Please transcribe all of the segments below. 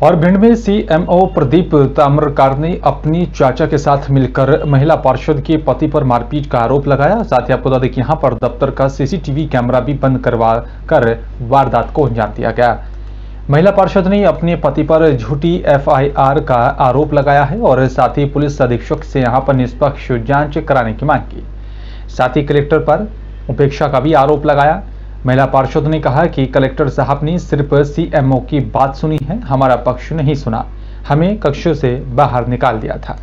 और भिंड में सीएमओ प्रदीप ताम्रकार ने अपनी चाचा के साथ मिलकर महिला पार्षद के पति पर मारपीट का आरोप लगाया। साथ ही आपको बता दें कि यहां पर दफ्तर का सीसीटीवी कैमरा भी बंद करवा कर वारदात को अंजाम दिया गया। महिला पार्षद ने अपने पति पर झूठी एफआईआर का आरोप लगाया है और साथ ही पुलिस अधीक्षक से यहां पर निष्पक्ष जांच कराने की मांग की। साथ ही कलेक्टर पर उपेक्षा का भी आरोप लगाया। महिला पार्षद ने कहा कि कलेक्टर साहब ने सिर्फ सीएमओ की बात सुनी है, हमारा पक्ष नहीं सुना, हमें कक्ष से बाहर निकाल दिया था।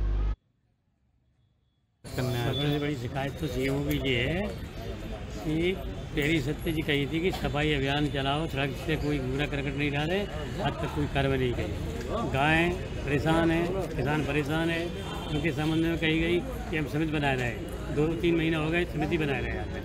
सबसे बड़ी शिकायत तो सीएमओ की ये है कि पहली सत्य जी कही थी कि सफाई अभियान चलाओ, सड़क से कोई कूड़ा करकट नहीं डाले, आज तक कोई कार्रवाई नहीं की। गायें परेशान है, किसान परेशान है, उनके संबंध में कही गई कि हम समिति बनाए रहे, 2-3 महीना हो गए समिति बनाए रहे।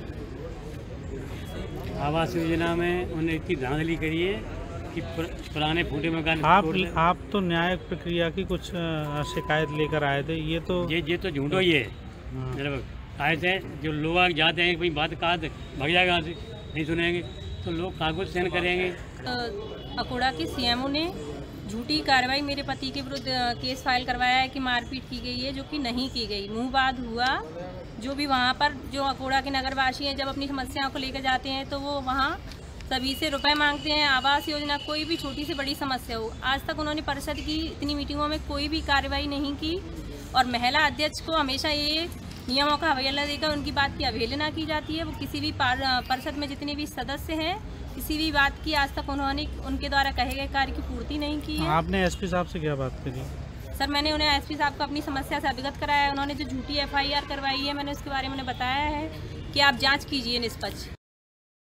आवास योजना में उन्होंने इतनी धांधली करी है कि पुराने फूटे मकान। आप तो न्यायिक प्रक्रिया की कुछ शिकायत लेकर आए थे, ये तो झूठो ही है। आए थे जो लोग जाते हैं भाई बात कहा भाग जाएगा, यहाँ से नहीं सुनेंगे तो लोग कागज सेंड करेंगे। अकोड़ा के सीएमओ ने झूठी कार्रवाई मेरे पति के विरुद्ध केस फाइल करवाया है कि मारपीट की गई है, जो कि नहीं की गई। मुंहबाद हुआ। जो भी वहाँ पर जो अकोड़ा के नगरवासी हैं, जब अपनी समस्याओं को लेकर जाते हैं तो वो वहाँ सभी से रुपए मांगते हैं। आवास योजना, कोई भी छोटी से बड़ी समस्या हो, आज तक उन्होंने परिषद की इतनी मीटिंगों में कोई भी कार्रवाई नहीं की। और महिला अध्यक्ष को हमेशा ये नियमों का अवहेलना देकर उनकी बात की अवहेलना की जाती है। वो किसी भी परिषद में जितने भी सदस्य हैं, किसी भी बात की आज तक उन्होंने उनके द्वारा कहे गए कार्य की पूर्ति नहीं की है। आपने एसपी साहब से क्या बात करी? सर, मैंने उन्हें एसपी साहब को अपनी समस्या से अवगत कराया है। उन्होंने जो झूठी एफआईआर करवाई है, मैंने उसके बारे में बताया है कि आप जांच कीजिए निष्पक्ष।